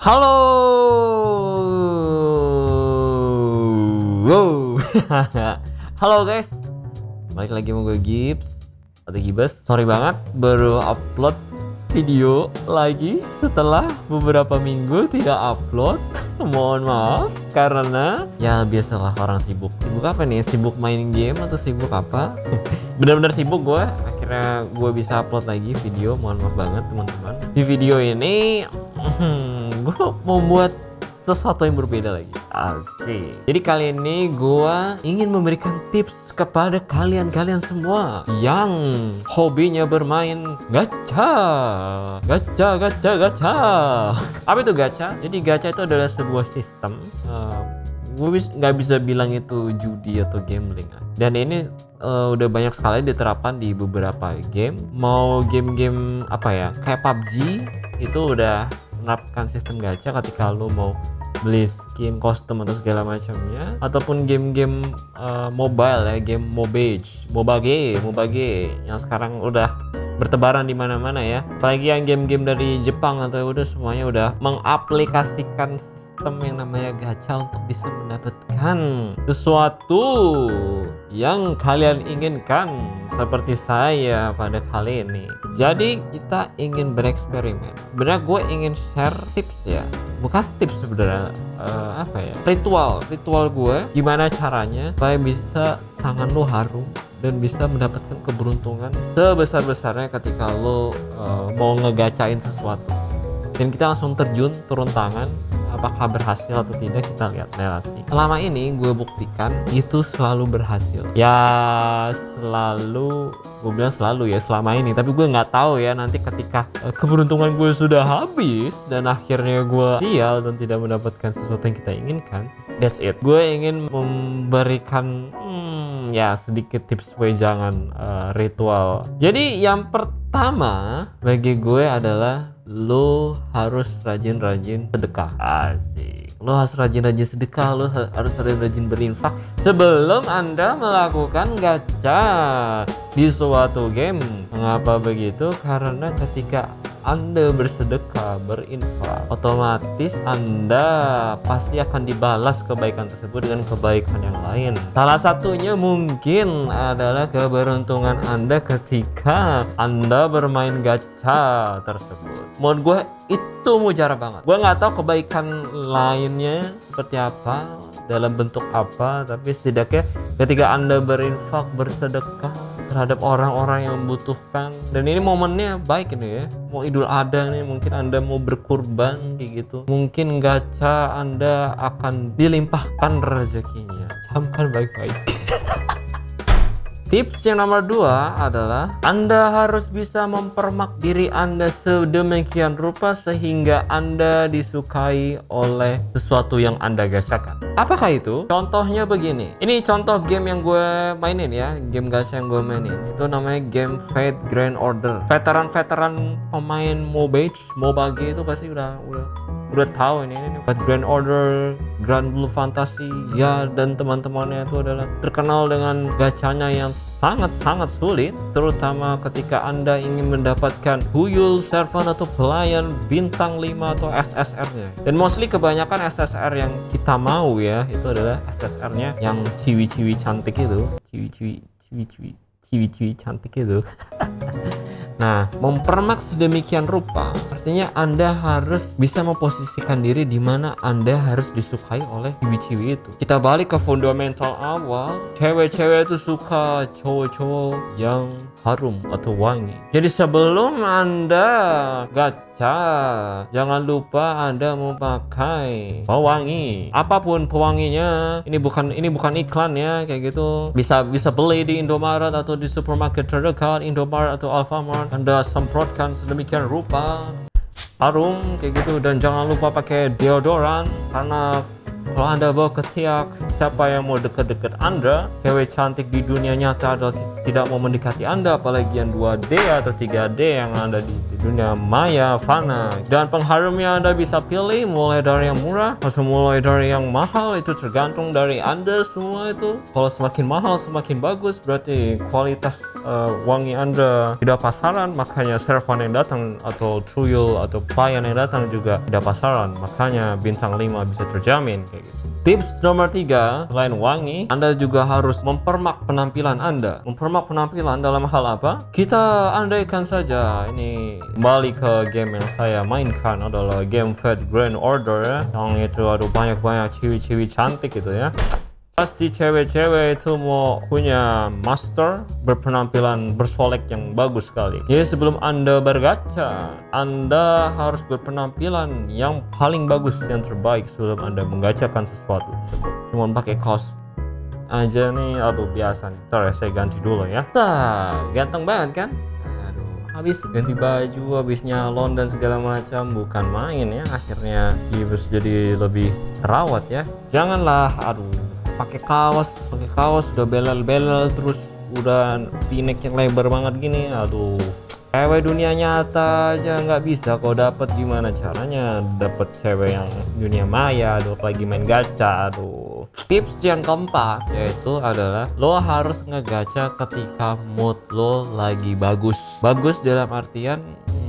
Halo, wow. Halo guys, balik lagi sama gue Gibbs atau Gibes. Sorry banget baru upload video lagi setelah beberapa minggu tidak upload. Mohon maaf karena ya biasalah orang sibuk. Sibuk apa nih? Sibuk main game atau sibuk apa? Bener-bener sibuk gue. Akhirnya gue bisa upload lagi video. Mohon maaf banget teman-teman. Di video ini gue mau buat sesuatu yang berbeda lagi. Asik. Jadi kali ini gue ingin memberikan tips kepada kalian semua yang hobinya bermain gacha. Apa itu gacha? Jadi gacha itu adalah sebuah sistem. Gue nggak bisa bilang itu judi atau gambling. Dan ini udah banyak sekali diterapkan di beberapa game. Mau game-game apa ya? Kayak PUBG itu udah menerapkan sistem gacha ketika lo mau beli skin, kostum atau segala macamnya, ataupun game-game mobile ya, game MOBA yang sekarang udah bertebaran di mana-mana ya. Apalagi yang game-game dari Jepang atau udah semuanya udah mengaplikasikan sistem yang namanya gacha untuk bisa mendapatkan sesuatu yang kalian inginkan seperti saya pada kali ini. Jadi kita ingin bereksperimen. Sebenarnya gue ingin share tips ya, bukan tips sebenarnya, ritual gue gimana caranya supaya bisa tangan lo harum dan bisa mendapatkan keberuntungan sebesar-besarnya ketika lo mau ngegacain sesuatu. Dan kita langsung turun tangan, apakah berhasil atau tidak kita lihat relasi. Selama ini gue buktikan itu selalu berhasil. Ya selalu, gue bilang selalu ya selama ini. Tapi gue nggak tahu ya nanti ketika keberuntungan gue sudah habis dan akhirnya gue sial dan tidak mendapatkan sesuatu yang kita inginkan. That's it. Gue ingin memberikan ya sedikit tips wejangan ritual. Jadi yang pertama bagi gue adalah lo harus rajin-rajin sedekah. Asik. Lo harus rajin-rajin sedekah, lo harus rajin-rajin berinfak sebelum Anda melakukan gacha di suatu game. Mengapa begitu? Karena ketika Anda bersedekah, berinfak, otomatis Anda pasti akan dibalas kebaikan tersebut dengan kebaikan yang lain. Salah satunya mungkin adalah keberuntungan Anda ketika Anda bermain gacha tersebut. Menurut gue itu mujarab banget. Gue nggak tahu kebaikan lainnya seperti apa, dalam bentuk apa, tapi setidaknya ketika Anda berinfak, bersedekah terhadap orang-orang yang membutuhkan, dan ini momennya baik ini ya, mau Idul Adha nih, mungkin Anda mau berkurban kayak gitu, mungkin gacha Anda akan dilimpahkan rezekinya. Camkan baik-baik. Tips yang nomor 2 adalah Anda harus bisa mempermak diri Anda sedemikian rupa sehingga Anda disukai oleh sesuatu yang Anda gachakan. Apakah itu? Contohnya begini. Ini contoh game yang gue mainin ya, game gacha yang gue mainin. Itu namanya game Fate Grand Order. Veteran-veteran pemain MOBA itu pasti udah tahu ini Fate Grand Order, Grand Blue Fantasy ya, dan teman-temannya itu adalah terkenal dengan gachanya yang sangat sulit, terutama ketika Anda ingin mendapatkan Huyul Servant atau pelayan bintang 5 atau SSR-nya. Dan mostly kebanyakan SSR yang kita mau ya, itu adalah SSR-nya yang ciwi-ciwi cantik itu. Ciwi-ciwi cantik itu. Nah, mempermak sedemikian rupa artinya Anda harus bisa memposisikan diri di mana Anda harus disukai oleh ciwi-ciwi itu. Kita balik ke fundamental awal, cewek-cewek itu suka cowok-cowok yang harum atau wangi. Jadi sebelum Anda gacha, jangan lupa Anda memakai pewangi. Apapun pewanginya, ini bukan iklan ya, kayak gitu. Bisa beli di Indomaret atau di supermarket terdekat, Indomaret atau Alfamart. Anda semprotkan sedemikian rupa harum kayak gitu, dan jangan lupa pakai deodoran karena kalau Anda bawa ketiak siapa yang mau deket-deket Anda, cewek cantik di dunia nyata adalah tidak mau mendekati Anda, apalagi yang 2D atau 3D yang ada di dunia maya, fana. Dan pengharumnya Anda bisa pilih mulai dari yang murah atau mulai dari yang mahal, itu tergantung dari Anda semua itu. Kalau semakin mahal semakin bagus, berarti kualitas wangi Anda tidak pasaran, makanya servan yang datang atau tuyul atau pelayan yang datang juga tidak pasaran, makanya bintang 5 bisa terjamin kayak gitu. Tips nomor 3, selain wangi, Anda juga harus mempermak penampilan Anda. Mempermak penampilan dalam hal apa? Kita andaikan saja ini kembali ke game yang saya mainkan adalah game Fate Grand Order ya, yang itu ada banyak-banyak ciwi-ciwi cantik gitu ya. Pasti cewek-cewek itu mau punya master berpenampilan bersolek yang bagus sekali. Jadi sebelum Anda bergacha, Anda harus berpenampilan yang paling bagus, yang terbaik sebelum Anda menggacakan sesuatu tersebut. Cuma pakai kaos aja nih, aduh biasa nih. Ntar ya, saya ganti dulu ya. Ganteng banget kan? Habis ganti baju, habis nyalon dan segala macam, bukan main ya. Akhirnya Gibbs jadi lebih terawat ya. Janganlah, aduh, pakai kaos udah belel-belel, terus udah v-neck yang lebar banget gini, aduh. Cewek dunia nyata aja nggak bisa, kok dapet gimana caranya dapet cewek yang dunia maya, aduh, lagi main gacha, aduh. Tips yang keempat yaitu adalah lo harus ngegacha ketika mood lo lagi bagus. Bagus dalam artian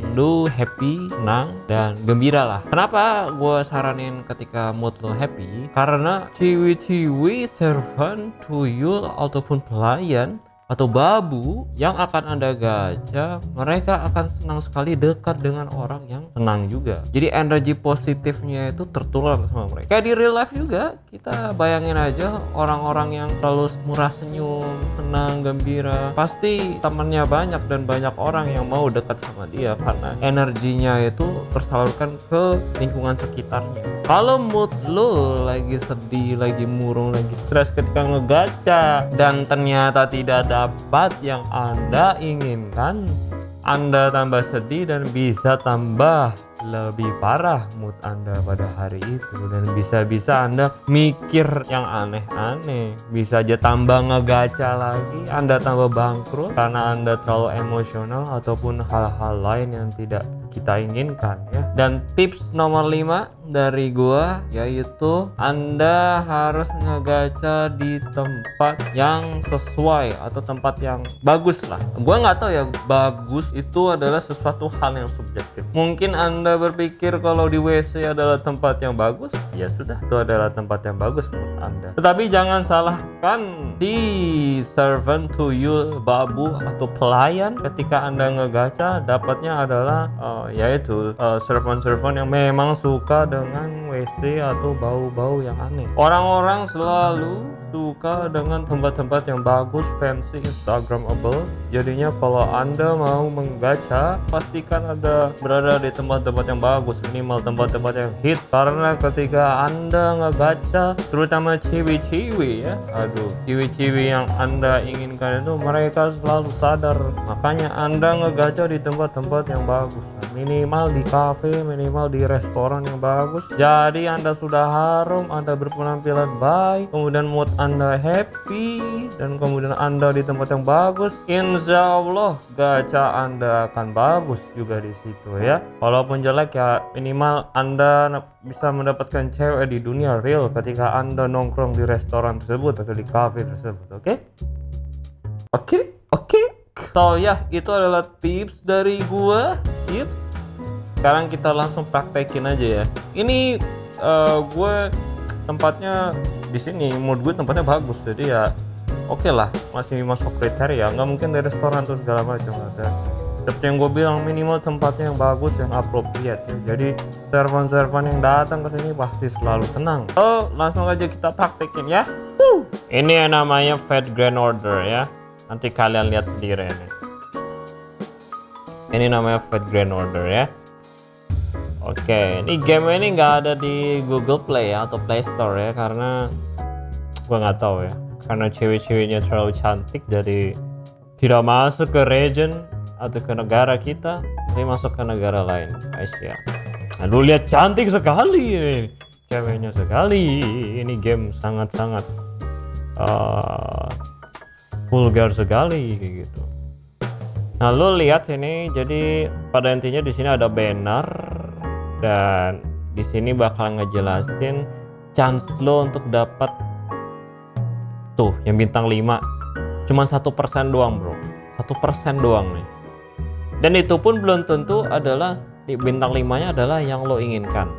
lu happy, senang, dan gembira lah. Kenapa gue saranin ketika mood lo happy? Karena ciwi-ciwi, servan, tuyul, ataupun pelayan atau babu yang akan Anda gacha, mereka akan senang sekali dekat dengan orang yang senang juga. Jadi energi positifnya itu tertular sama mereka. Kayak di real life juga, kita bayangin aja orang-orang yang selalu murah senyum, senang, gembira, pasti temannya banyak dan banyak orang yang mau dekat sama dia karena energinya itu tersalurkan ke lingkungan sekitarnya. Kalau mood lo lagi sedih, lagi murung, lagi stres ketika ngegacha dan ternyata tidak dapat yang Anda inginkan, Anda tambah sedih dan bisa tambah lebih parah mood Anda pada hari itu, dan bisa-bisa Anda mikir yang aneh-aneh, bisa aja tambah ngegacha lagi, Anda tambah bangkrut karena Anda terlalu emosional ataupun hal-hal lain yang tidak kita inginkan ya. Dan tips nomor 5 dari gua yaitu Anda harus ngegacha di tempat yang sesuai atau tempat yang bagus lah. Gua nggak tahu ya, bagus itu adalah sesuatu hal yang subjektif. Mungkin Anda berpikir kalau di WC adalah tempat yang bagus, ya sudah, itu adalah tempat yang bagus menurut Anda. Tetapi jangan salahkan si servant, tuyul, babu atau pelayan ketika Anda ngegacha dapatnya adalah yaitu servant-servant yang memang suka dengan WC atau bau-bau yang aneh. Orang-orang selalu suka dengan tempat-tempat yang bagus, fancy, instagramable. Jadinya kalau Anda mau menggacha, pastikan Anda berada di tempat-tempat yang bagus, minimal tempat-tempat yang hits. Karena ketika Anda ngegacha, terutama ciwi-ciwi ya, aduh, ciwi-ciwi yang Anda inginkan itu mereka selalu sadar. Makanya Anda ngegacha di tempat-tempat yang bagus, minimal di cafe, minimal di restoran yang bagus. Jadi Anda sudah harum, Anda berpenampilan baik, kemudian mood Anda happy, dan kemudian Anda di tempat yang bagus, insya Allah gacha Anda akan bagus juga di situ ya. Walaupun jelek ya, minimal Anda bisa mendapatkan cewek di dunia real ketika Anda nongkrong di restoran tersebut atau di cafe tersebut. Oke. So ya, itu adalah tips dari gua. Tips. Sekarang kita langsung praktekin aja ya. Ini gue tempatnya di sini, menurut gue tempatnya bagus, jadi ya oke lah, masih masuk kriteria. Nggak mungkin dari restoran terus segala macam ada. Seperti yang gue bilang, minimal tempatnya yang bagus, yang appropriate ya. Jadi servan-servan yang datang ke sini pasti selalu senang. So langsung aja kita praktekin ya. Ini yang namanya Fate Grand Order ya. Nanti kalian lihat sendiri ini. Ini namanya Fate Grand Order ya. Oke, ini game ini nggak ada di Google Play ya, atau Play Store ya, karena gua nggak tahu ya, karena cewek-ceweknya terlalu cantik jadi tidak masuk ke region atau ke negara kita, tapi masuk ke negara lain, Asia. Aduh, lihat cantik sekali ini ceweknya sekali. Ini game sangat-sangat vulgar sekali kayak gitu. Nah, lo lihat sini, jadi pada intinya di sini ada banner dan di sini bakal ngejelasin chance lo untuk dapat tuh yang bintang 5 cuman 1% doang, bro. 1% doang nih. Dan itu pun belum tentu adalah di bintang 5-nya adalah yang lo inginkan.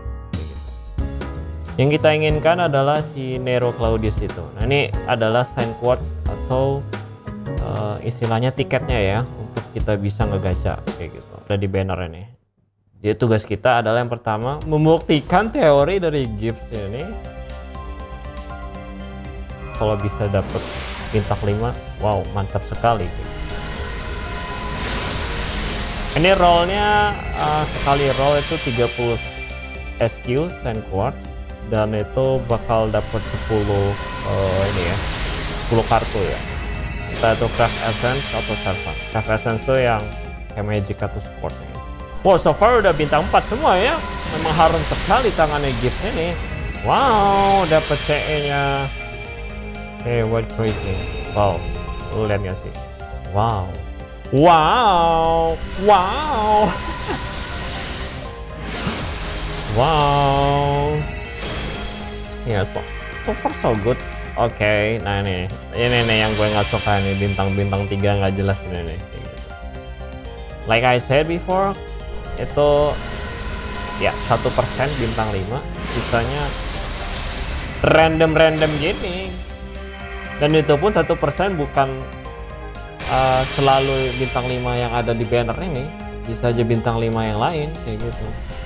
Yang kita inginkan adalah si Nero Claudius itu. Nah, ini adalah sign quartz atau istilahnya tiketnya ya, untuk kita bisa ngegacha kayak gitu. Ada di banner ini. Jadi tugas kita adalah yang pertama membuktikan teori dari Gibbs ini. Kalau bisa dapet bintang 5, wow, mantap sekali. Ini rollnya sekali roll itu 30 SQ sign quartz, dan itu bakal dapet 10 ini ya, 10 kartu ya. Entah itu craft essence atau servant. Craft essence tuh yang kayak magic atau supportnya. Wow, so far udah bintang 4 semua ya. Memang harum sekali tangannya Gibbs ini. Wow, dapet CE-nya. Hey, what crazy. Wow, lu lihat gak sih? Wow. Wow. Wow. Wow. Ya, so far so good. Oke, nah ini yang gue nggak suka nih, bintang-bintang 3 nggak jelas ini nih. Like I said before, itu ya 1% bintang 5, sisanya random gini. Dan itu pun 1% bukan selalu bintang 5 yang ada di banner ini, bisa aja bintang 5 yang lain kayak gitu.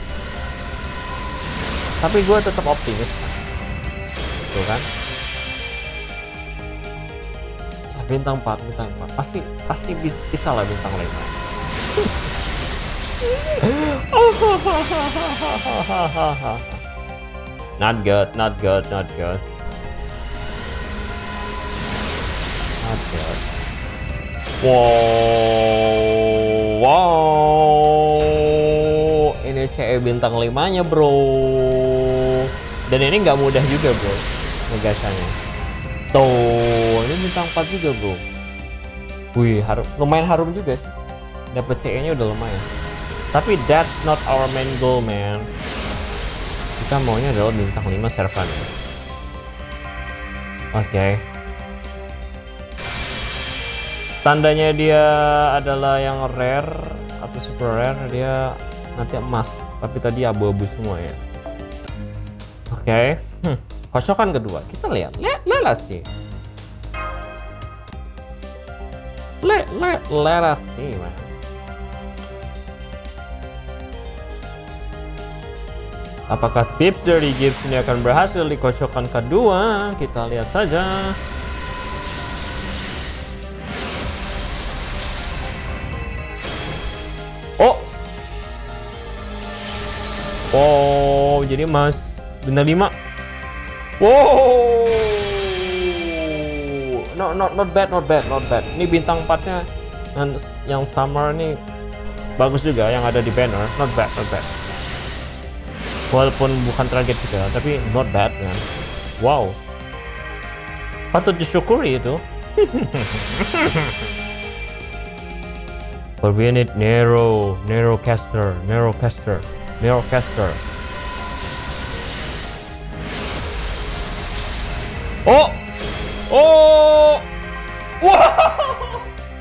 Tapi gue tetap optimis, tuh kan? Bintang 4 pasti bisa lah bintang 5. Not good. Wow, ini CE bintang 5-nya, bro. Dan ini nggak mudah juga, bro, ngegacanya. Tuh, ini bintang 4 juga, bro. Wih, lumayan harum juga sih. Dapat CE-nya udah lumayan. Tapi that's not our main goal, man. Kita maunya adalah bintang 5 servant. Oke. Tandanya dia adalah yang rare atau super rare, dia nanti emas. Tapi tadi abu-abu semua ya. Oke. Kocokan kedua, kita lihat. Let us see. Let us see, man. Apakah tips dari Gibbs ini akan berhasil di kocokan kedua? Kita lihat saja. Oh, jadi emas bintang 5. Wow, not bad. Ini bintang 4-nya yang summer nih bagus juga, yang ada di banner. Not bad. Walaupun bukan target juga, tapi not bad kan. Wow, patut disyukuri itu. But we need Nerocaster. Oh! Wow!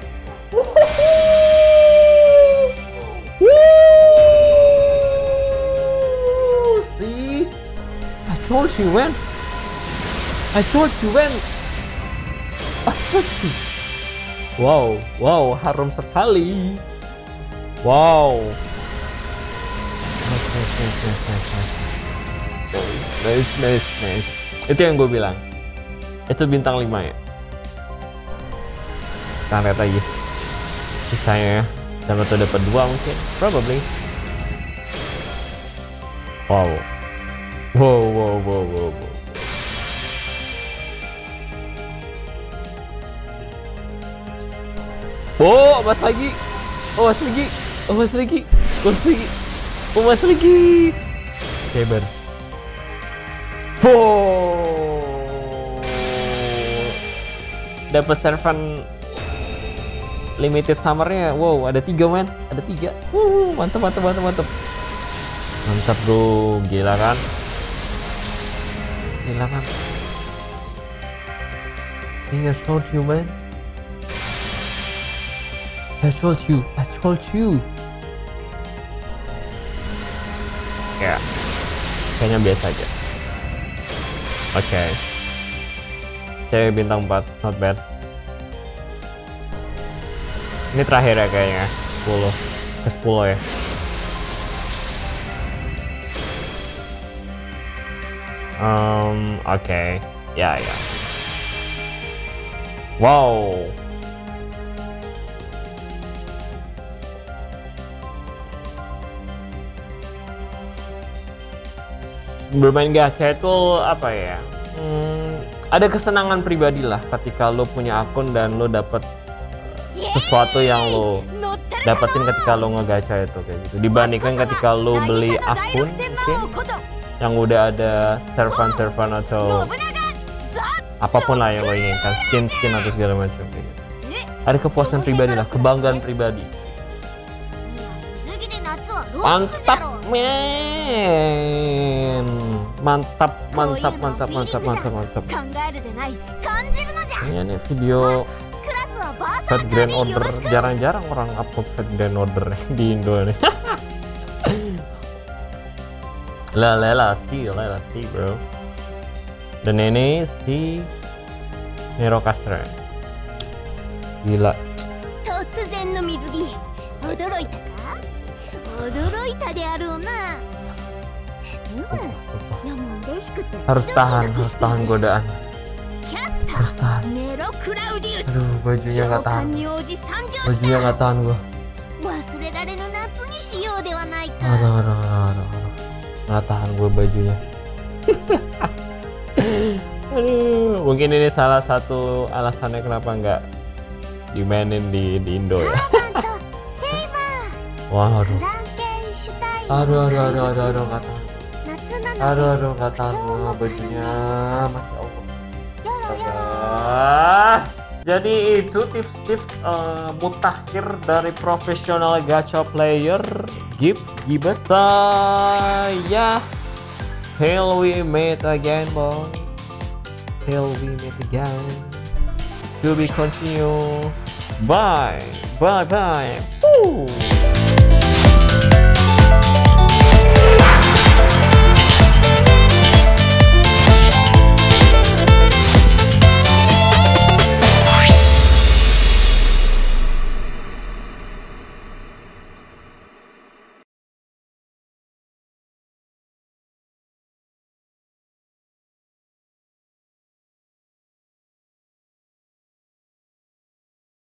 See? I told you, man. Wow, harum sekali. Wow. Nice. Itu yang gue bilang. Itu bintang 5 ya. Kita lihat lagi sisanya ya. Sama tuh dapat 2 mungkin. Probably. Wow. Oh, emas lagi. Saber. Oh. dapat servant limited summernya. Wow, ada 3 men, ada 3. Mantap mantap mantap mantap. Mantap bro, gila kan? Gila kan? See, I told you man. I told you. Ya, kayaknya biasa aja. Oke. Cewek bintang 4, not bad. Ini terakhir ya kayaknya, 10 ke 10 ya. Oke. Ya. Wow. Bermain gacha itu apa ya? Ada kesenangan pribadi lah ketika lo punya akun dan lo dapet sesuatu yang lo dapetin ketika lo ngegacha itu kayak gitu. Dibandingkan ketika lo beli akun mungkin yang udah ada servan atau apapun lah yang lo inginkan, skin atau segala macam kayak gitu. Ada kepuasan pribadi lah, kebanggaan pribadi. Mantap men, mantap. Ini video Fate Grand Order, jarang-jarang orang upload Fate Grand Order di Indo nih. Lela sih bro. Dan ini si Nero Castra. Gila. Harus tahan godaan. Harus tahan. Aduh, bajunya nggak tahan gua. Aduh. Nggak tahan gue bajunya. Aduh, mungkin ini salah satu alasannya kenapa nggak dimainin di Indo ya. Wah, aduh nggak tahan. Nggak tahan gue bajunya, masya Allah. Jadi itu tips-tips mutakhir dari profesional gacha player Gibas. Saya till we meet again boy. Till we meet again. To be continue. Bye. Woo.